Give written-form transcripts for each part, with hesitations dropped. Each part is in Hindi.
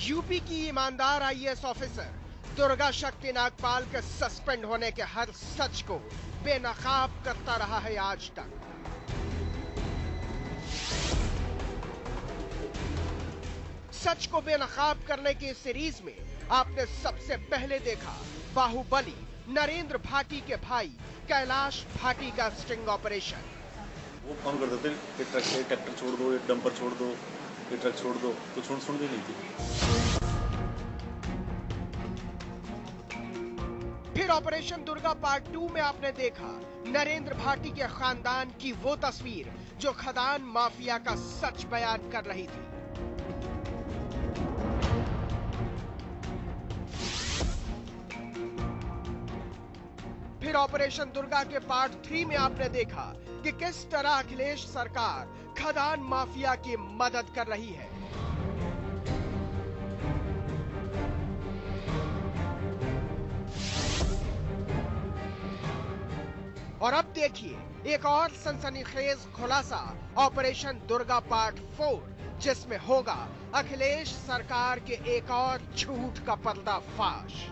यूपी की ईमानदार आईएएस ऑफिसर दुर्गा शक्ति नागपाल के सस्पेंड होने के हर सच को बेनकाब करता रहा है आज तक। सच को बेनकाब करने की इस सीरीज में आपने सबसे पहले देखा बाहुबली नरेंद्र भाटी के भाई कैलाश भाटी का स्टिंग ऑपरेशन। वो फोन कर देते कि ट्रैक्टर छोड़ दो, एक डंपर छोड़ दो, ये ट्रक छोड़ दो, तो सुनती नहीं थी। फिर ऑपरेशन दुर्गा पार्ट 2 में आपने देखा नरेंद्र भाटी के खानदान की वो तस्वीर जो खदान माफिया का सच बयान कर रही थी। फिर ऑपरेशन दुर्गा के पार्ट 3 में आपने देखा कि किस तरह अखिलेश सरकार खदान माफिया की मदद कर रही है। और अब देखिए एक और सनसनीखेज खुलासा ऑपरेशन दुर्गा पार्ट 4, जिसमें होगा अखिलेश सरकार के एक और झूठ का पर्दाफाश।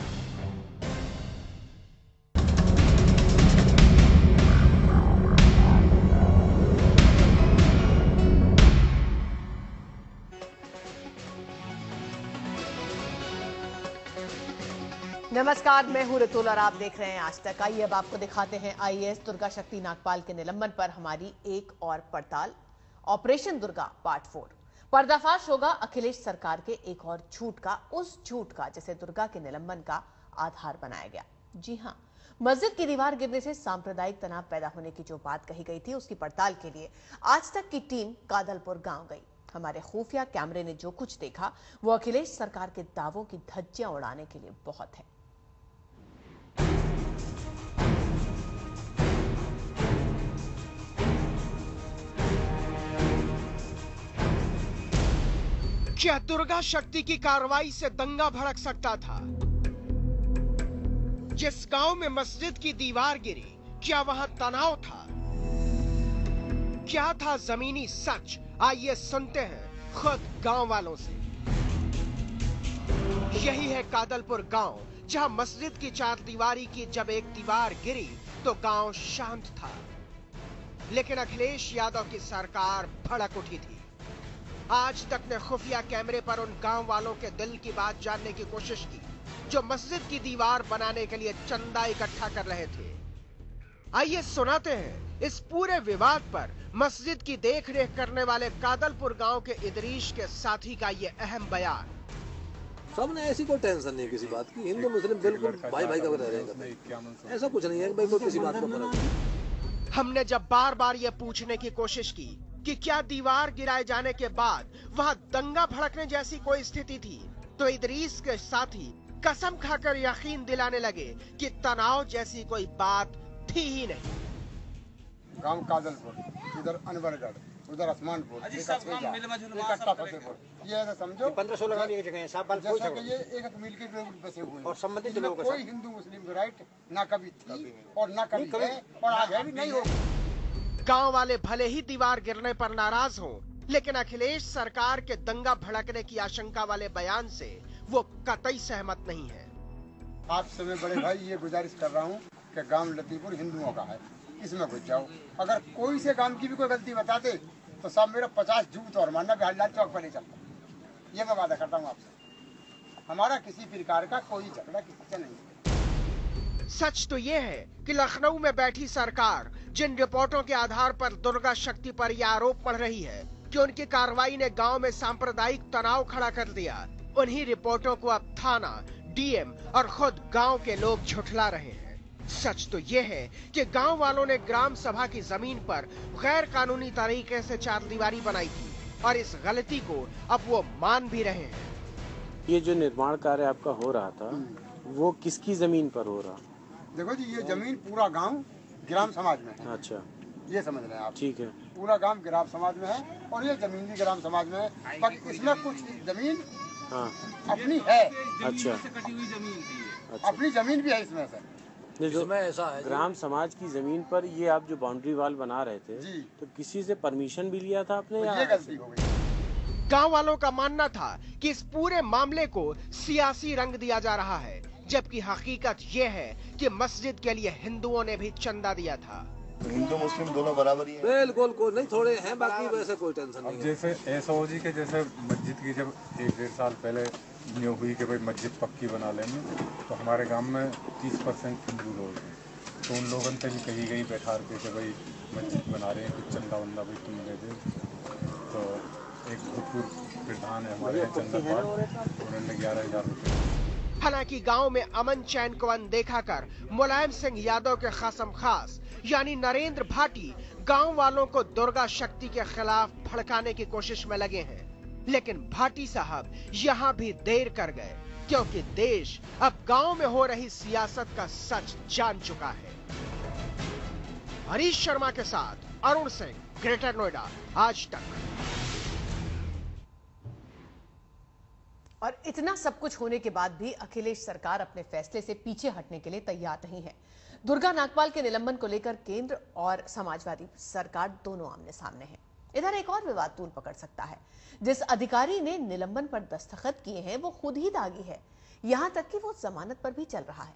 नमस्कार, मैं हूं ऋतुल और आप देख रहे हैं आज तक। आइए अब आपको दिखाते हैं आईएएस दुर्गा शक्ति नागपाल के निलंबन पर हमारी एक और पड़ताल। ऑपरेशन दुर्गा पार्ट 4 पर्दाफाश होगा अखिलेश सरकार के एक और झूठ का, उस झूठ का जिसे दुर्गा के निलंबन का आधार बनाया गया। जी हां, मस्जिद की दीवार गिरने से सांप्रदायिक तनाव पैदा होने की जो बात कही गई थी, उसकी पड़ताल के लिए आज तक की टीम कादलपुर गांव गई। हमारे खुफिया कैमरे ने जो कुछ देखा वो अखिलेश सरकार के दावों की धज्जियां उड़ाने के लिए बहुत है। क्या दुर्गा शक्ति की कार्रवाई से दंगा भड़क सकता था? जिस गांव में मस्जिद की दीवार गिरी, क्या वहां तनाव था? क्या था जमीनी सच? आइए सुनते हैं खुद गांव वालों से। यही है कादलपुर गांव, जहां मस्जिद की चार दीवारी की जब एक दीवार गिरी तो गांव शांत था, लेकिन अखिलेश यादव की सरकार भड़क उठी थी। आज तक ने खुफिया कैमरे पर उन गांव वालों के दिल की बात जानने की कोशिश की जो मस्जिद की दीवार बनाने के लिए चंदा इकट्ठा कर रहे थे। आइए सुनाते हैं इस पूरे विवाद पर मस्जिद की देखरेख करने वाले कादलपुर गांव के इदरीश के साथी का ये अहम बयान। सबने ऐसी कोई टेंशन नहीं किसी बात की, हिंदू मुस्लिम बिल्कुल भाई भाई का रह रहेगा, ऐसा कुछ नहीं है कि भाई कोई किसी बात का फर्क। हमने जब बार बार यह पूछने की कोशिश की कि क्या दीवार गिराए जाने के बाद वहां दंगा भड़कने जैसी कोई स्थिति थी, तो इदरीस के साथी कसम खाकर यकीन दिलाने लगे कि तनाव जैसी कोई बात थी ही नहीं। गांव कादलपुर, इधर अनवरगढ़, उधर आसमानपुर, ये समझो 15-16 गाड़ी एक जगह है, सब बाल जैसा कि ये एक मिल के लोग बसे हुए हैं और संबंधित लोग, कोई हिंदू मुस्लिम की राइट ना कभी थी और ना कभी है और आगे भी नहीं होगी। गांव वाले भले ही दीवार गिरने पर नाराज हों, लेकिन अखिलेश सरकार के दंगा भड़कने की आशंका वाले बयान से वो कतई सहमत नहीं है। आपसे मैं बड़े भाई ये गुजारिश कर रहा हूँ कि गांव लतीपुर हिंदुओं का है, इसमें घुस जाओ। अगर कोई से गांव की भी कोई गलती बता दे तो सब मेरा 50 जूत और मानना भी हल्ला चौक पर नहीं चलता। ये मैं वादा करता हूँ आपसे, हमारा किसी प्रकार का कोई झगड़ा किसी से नहीं है। सच तो यह है कि लखनऊ में बैठी सरकार जिन रिपोर्टों के आधार पर दुर्गा शक्ति पर यह आरोप पड़ रही है कि उनकी कार्रवाई ने गांव में सांप्रदायिक तनाव खड़ा कर दिया, उन्हीं रिपोर्टों को अब थाना, डीएम और खुद गांव के लोग झुठला रहे हैं। सच तो यह है कि गांव वालों ने ग्राम सभा की जमीन पर गैर कानूनी तरीके से चारदीवारी बनाई थी और इस गलती को अब वो मान भी रहे हैं। ये जो निर्माण कार्य आपका हो रहा था वो किसकी जमीन पर हो रहा? देखो जी, ये जमीन पूरा गांव ग्राम समाज में है। अच्छा, ये समझ रहे हैं आप? ठीक है। पूरा गांव ग्राम समाज में है और ये जमीन भी ग्राम समाज में है, पर इसमें कुछ जमीन अपनी है। अच्छा, अपनी जमीन भी है इसमें से। इसमें ऐसा है ग्राम समाज की जमीन पर ये आप जो बाउंड्री वाल बना रहे थे जी, तो किसी से परमिशन भी लिया था आपने? तो ये गलती हो गई। गांव वालों का मानना था कि इस पूरे मामले को सियासी रंग दिया जा रहा है, जबकि हकीकत यह है कि मस्जिद के लिए हिंदुओं ने भी चंदा दिया था। हिंदू मुस्लिम दोनों बराबर ही हैं। बिल्कुल कोई नहीं, थोड़े हैं, बाकी वैसे कोई टेंशन नहीं है। जैसे एसओजी के जैसे मस्जिद की जब 1-1.5 साल पहले न्यू हुई कि भाई मस्जिद पक्की बना लेंगे, तो हमारे गांव में 30% हिंदू लोग हैं, तो उन लोगों से भी कही गई बैठा के कि भाई मस्जिद बना रहे हैं, कुछ चंदा वंदा भाई तुम ले दे। तो एक भूतपूर्व प्रधान है हमारे यहाँ चंदा पाल, उन्होंने 11,000 रुपये। हालांकि गांव में अमन चैन को अनदेखा कर मुलायम सिंह यादव के खासम खास यानी नरेंद्र भाटी गांव वालों को दुर्गा शक्ति के खिलाफ भड़काने की कोशिश में लगे हैं। लेकिन भाटी साहब यहां भी देर कर गए, क्योंकि देश अब गांव में हो रही सियासत का सच जान चुका है। हरीश शर्मा के साथ अरुण सिंह, ग्रेटर नोएडा, आज तक। और इतना सब कुछ होने के बाद भी अखिलेश सरकार अपने फैसले से पीछे हटने के लिए तैयार नहीं है। दुर्गा नागपाल के निलंबन को लेकर केंद्र और समाजवादी सरकार दोनों आमने सामने हैं। इधर एक और विवाद तूल पकड़ सकता है। जिस अधिकारी ने निलंबन पर दस्तखत किए हैं वो खुद ही दागी है, यहां तक कि वो जमानत पर भी चल रहा है।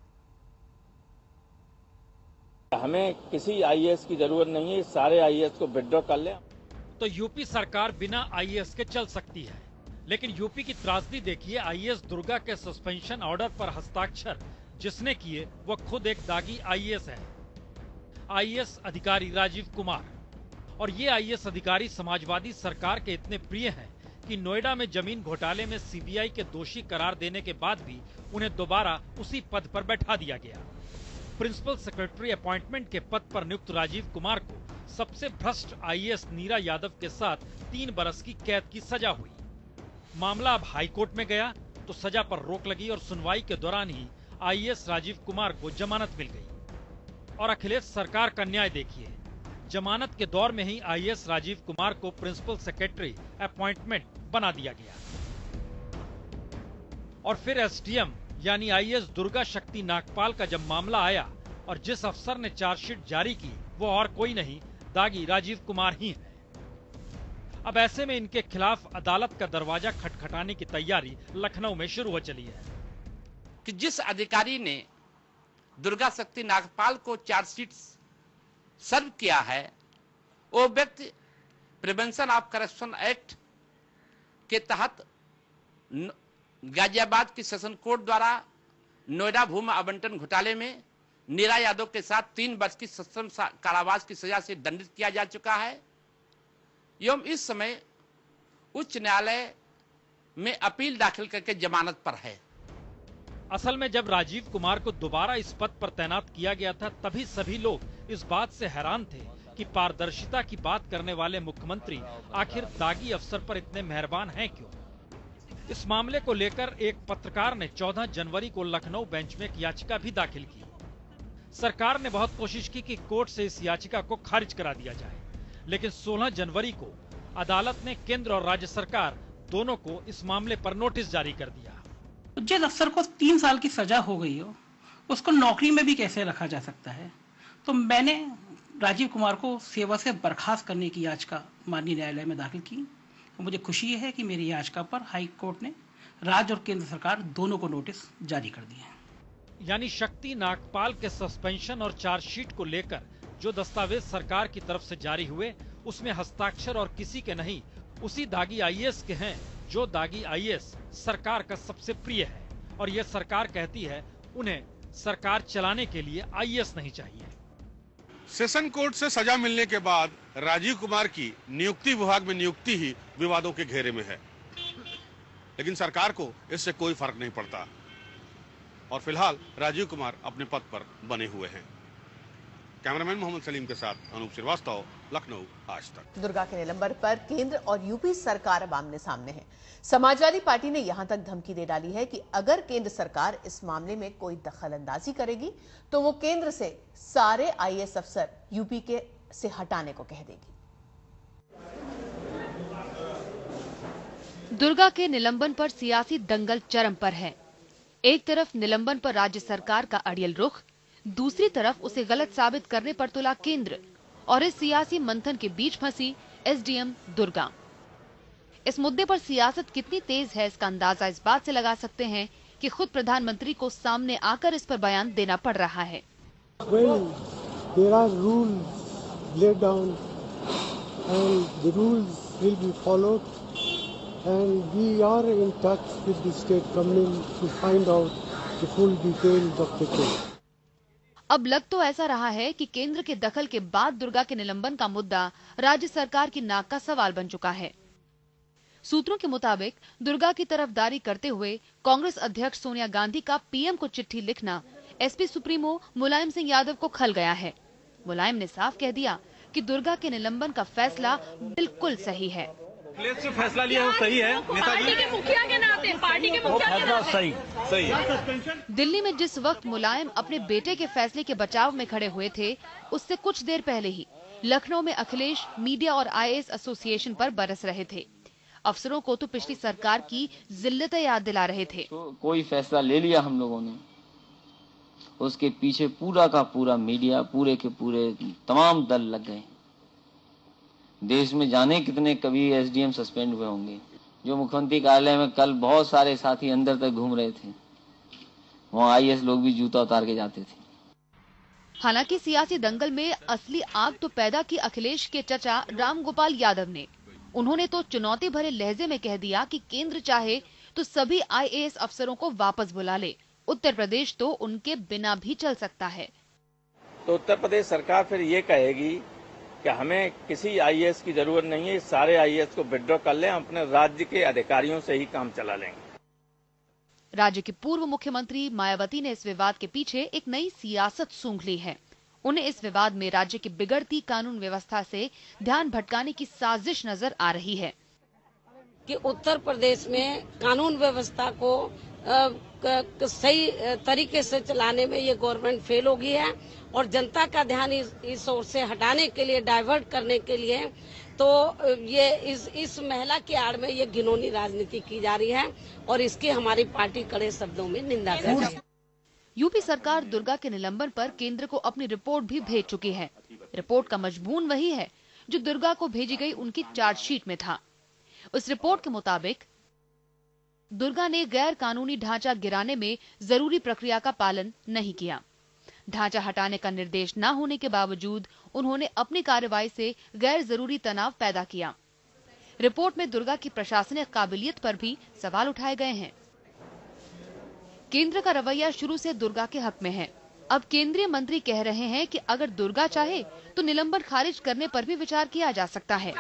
हमें किसी आईएएस की जरूरत नहीं है, सारे आईएएस को विड्रॉ कर लें। तो यूपी सरकार बिना आईएएस के चल सकती है, लेकिन यूपी की त्रासदी देखिए। आईएएस दुर्गा के सस्पेंशन ऑर्डर पर हस्ताक्षर जिसने किए वो खुद एक दागी आईएएस है, आईएएस अधिकारी राजीव कुमार। और ये आईएएस अधिकारी समाजवादी सरकार के इतने प्रिय हैं कि नोएडा में जमीन घोटाले में सीबीआई के दोषी करार देने के बाद भी उन्हें दोबारा उसी पद पर बैठा दिया गया। प्रिंसिपल सेक्रेटरी अपॉइंटमेंट के पद पर नियुक्त राजीव कुमार को सबसे भ्रष्ट आईएएस नीरा यादव के साथ 3 बरस की कैद की सजा हुई। मामला अब हाईकोर्ट में गया तो सजा पर रोक लगी और सुनवाई के दौरान ही आईएएस राजीव कुमार को जमानत मिल गई। और अखिलेश सरकार का न्याय देखिए, जमानत के दौर में ही आईएएस राजीव कुमार को प्रिंसिपल सेक्रेटरी अपॉइंटमेंट बना दिया गया। और फिर एसडीएम यानी आईएएस दुर्गा शक्ति नागपाल का जब मामला आया और जिस अफसर ने चार्जशीट जारी की वो और कोई नहीं, दागी राजीव कुमार ही है। अब ऐसे में इनके खिलाफ अदालत का दरवाजा खटखटाने की तैयारी लखनऊ में शुरू हो चली है कि जिस अधिकारी ने दुर्गा शक्ति नागपाल को चार्जशीट सर्व किया है वो व्यक्ति प्रिवेंशन ऑफ करप्शन एक्ट के तहत गाजियाबाद की सेशन कोर्ट द्वारा नोएडा भूमि आवंटन घोटाले में नीरा यादव के साथ 3 वर्ष की सश्रम कारावास की सजा से दंडित किया जा चुका है एवं इस समय उच्च न्यायालय में अपील दाखिल करके जमानत पर है। असल में जब राजीव कुमार को दोबारा इस पद पर तैनात किया गया था तभी सभी लोग इस बात से हैरान थे कि पारदर्शिता की बात करने वाले मुख्यमंत्री आखिर दागी अफसर पर इतने मेहरबान हैं क्यों। इस मामले को लेकर एक पत्रकार ने 14 जनवरी को लखनऊ बेंच में एक याचिका भी दाखिल की। सरकार ने बहुत कोशिश की कि कोर्ट से इस याचिका को खारिज करा दिया जाए, लेकिन 16 जनवरी को अदालत ने केंद्र और राज्य सरकार दोनों को इस मामले पर नोटिस जारी कर दिया। जिस अफसर को 3 साल की सजा हो गई हो उसको नौकरी में भी कैसे रखा जा सकता है। तो मैंने राजीव कुमार को सेवा से बर्खास्त करने की याचिका माननीय न्यायालय में दाखिल की। मुझे खुशी है कि मेरी याचिका पर हाई कोर्ट ने राज्य और केंद्र सरकार दोनों को नोटिस जारी कर दिए हैं। यानी शक्ति नागपाल के सस्पेंशन और चार्जशीट को लेकर जो दस्तावेज सरकार की तरफ से जारी हुए उसमें हस्ताक्षर और किसी के नहीं, उसी दागी आईएएस के हैं जो दागी आईएएस सरकार का सबसे प्रिय है। और यह सरकार कहती है उन्हें सरकार चलाने के लिए आईएएस नहीं चाहिए। सेशन कोर्ट से सजा मिलने के बाद राजीव कुमार की नियुक्ति विभाग में नियुक्ति ही विवादों के घेरे में है, लेकिन सरकार को इससे कोई फर्क नहीं पड़ता और फिलहाल राजीव कुमार अपने पद पर बने हुए हैं। कैमरामैन मोहम्मद सलीम के साथ अनूप श्रीवास्तव, लखनऊ, आज तक। दुर्गा के निलंबन पर केंद्र और यूपी सरकार अब आमने सामने है। समाजवादी पार्टी ने यहां तक धमकी दे डाली है कि अगर केंद्र सरकार इस मामले में कोई दखलंदाजी करेगी तो वो केंद्र से सारे आईएएस अफसर यूपी के से हटाने को कह देगी। दुर्गा के निलंबन पर सियासी दंगल चरम पर है। एक तरफ निलंबन पर राज्य सरकार का अड़ियल रुख, दूसरी तरफ उसे गलत साबित करने पर तुला केंद्र और इस सियासी मंथन के बीच फंसी एसडीएम दुर्गा। इस मुद्दे पर सियासत कितनी तेज है, इसका अंदाजा इस बात से लगा सकते हैं कि खुद प्रधानमंत्री को सामने आकर इस पर बयान देना पड़ रहा है। Well, there are rules laid down and the rules will be followed, and we are in touch with the state government to find out the full details of the case. अब लग तो ऐसा रहा है कि केंद्र के दखल के बाद दुर्गा के निलंबन का मुद्दा राज्य सरकार की नाक का सवाल बन चुका है। सूत्रों के मुताबिक दुर्गा की तरफदारी करते हुए कांग्रेस अध्यक्ष सोनिया गांधी का पीएम को चिट्ठी लिखना एसपी सुप्रीमो मुलायम सिंह यादव को खल गया है। मुलायम ने साफ कह दिया कि दुर्गा के निलंबन का फैसला बिल्कुल सही है। जो फैसला लिया वो सही है, पार्टी के मुखिया के नाते, पार्टी के मुखिया के नाते सही है। दिल्ली में जिस वक्त मुलायम अपने बेटे के फैसले के बचाव में खड़े हुए थे, उससे कुछ देर पहले ही लखनऊ में अखिलेश मीडिया और आईएएस एसोसिएशन पर बरस रहे थे। अफसरों को तो पिछली सरकार की जिल्लतें याद दिला रहे थे। तो कोई फैसला ले लिया हम लोगों ने, उसके पीछे पूरा का पूरा मीडिया, पूरे के पूरे तमाम दल लग गए। देश में जाने कितने कभी एसडीएम सस्पेंड हुए होंगे। जो मुख्यमंत्री कार्यालय में कल बहुत सारे साथी अंदर तक घूम रहे थे, वहाँ आईएएस लोग भी जूता उतार के जाते थे। हालांकि सियासी दंगल में असली आग तो पैदा की अखिलेश के चचा राम गोपाल यादव ने। उन्होंने तो चुनौती भरे लहजे में कह दिया कि केंद्र चाहे तो सभी आईएएस अफसरों को वापस बुला ले, उत्तर प्रदेश तो उनके बिना भी चल सकता है। तो उत्तर प्रदेश सरकार फिर ये कहेगी कि हमें किसी आईएएस की जरूरत नहीं है, सारे आईएएस को विड्रॉ कर लें, अपने राज्य के अधिकारियों से ही काम चला लेंगे। राज्य की पूर्व मुख्यमंत्री मायावती ने इस विवाद के पीछे एक नई सियासत सूंघ ली है। उन्हें इस विवाद में राज्य की बिगड़ती कानून व्यवस्था से ध्यान भटकाने की साजिश नजर आ रही है कि उत्तर प्रदेश में कानून व्यवस्था को सही तरीके से चलाने में ये गवर्नमेंट फेल हो गई है और जनता का ध्यान इस ओर से हटाने के लिए, डाइवर्ट करने के लिए तो ये इस महिला की आड़ में ये घिनौनी राजनीति की जा रही है और इसकी हमारी पार्टी कड़े शब्दों में निंदा कर रही है। यूपी सरकार दुर्गा के निलंबन पर केंद्र को अपनी रिपोर्ट भी भेज चुकी है। रिपोर्ट का मजमून वही है जो दुर्गा को भेजी गई उनकी चार्जशीट में था। उस रिपोर्ट के मुताबिक दुर्गा ने गैर कानूनी ढांचा गिराने में जरूरी प्रक्रिया का पालन नहीं किया। ढांचा हटाने का निर्देश न होने के बावजूद उन्होंने अपनी कार्रवाई से गैर जरूरी तनाव पैदा किया। रिपोर्ट में दुर्गा की प्रशासनिक काबिलियत पर भी सवाल उठाए गए हैं। केंद्र का रवैया शुरू से दुर्गा के हक में है। अब केंद्रीय मंत्री कह रहे हैं कि अगर दुर्गा चाहे तो निलंबन खारिज करने पर भी विचार किया जा सकता है।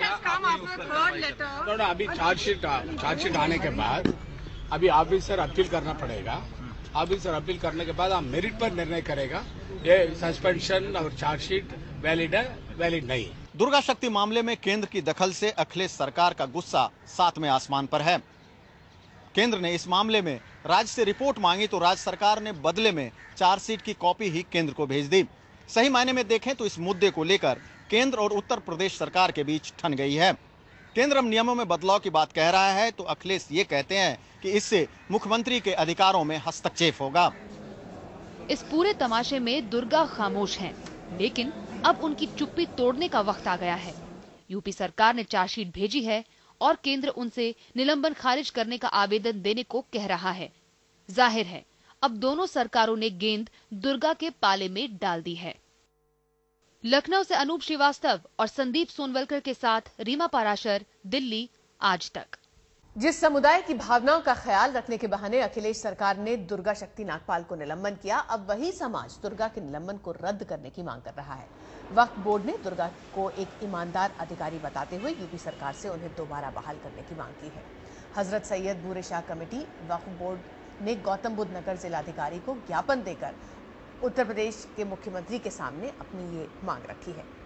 अभी चार्जशीट आने के बाद अभी ऑफिसर अपील करना पड़ेगा। ऑफिसर अपील करने के बाद आप मेरिट पर निर्णय करेगा ये सस्पेंशन और चार्जशीट वैलिड है, वैलिड नहीं। दुर्गा शक्ति मामले में केंद्र की दखल से अखिलेश सरकार का गुस्सा सातवें आसमान पर है। केंद्र ने इस मामले में राज्य से रिपोर्ट मांगी तो राज्य सरकार ने बदले में चार्जशीट की कॉपी ही केंद्र को भेज दी। सही मायने में देखें तो इस मुद्दे को लेकर केंद्र और उत्तर प्रदेश सरकार के बीच ठन गई है। केंद्र अब नियमों में बदलाव की बात कह रहा है तो अखिलेश ये कहते हैं कि इससे मुख्यमंत्री के अधिकारों में हस्तक्षेप होगा। इस पूरे तमाशे में दुर्गा खामोश हैं, लेकिन अब उनकी चुप्पी तोड़ने का वक्त आ गया है। यूपी सरकार ने चार्जशीट भेजी है और केंद्र उनसे निलंबन खारिज करने का आवेदन देने को कह रहा है। जाहिर है अब दोनों सरकारों ने गेंद दुर्गा के पाले में डाल दी है। लखनऊ से अनूप श्रीवास्तव और संदीप सोनवलकर के साथ रीमा पाराशर, दिल्ली आज तक। जिस समुदाय की भावनाओं का ख्याल रखने के बहाने अखिलेश सरकार ने दुर्गा शक्ति नागपाल को निलंबन किया, अब वही समाज दुर्गा के निलंबन को रद्द करने की मांग कर रहा है। वक्फ बोर्ड ने दुर्गा को एक ईमानदार अधिकारी बताते हुए यूपी सरकार से उन्हें दोबारा बहाल करने की मांग की है। हजरत सैयद बूरे शाह कमेटी वक्फ बोर्ड ने गौतम बुद्ध नगर जिलाधिकारी को ज्ञापन देकर उत्तर प्रदेश के मुख्यमंत्री के सामने अपनी ये मांग रखी है।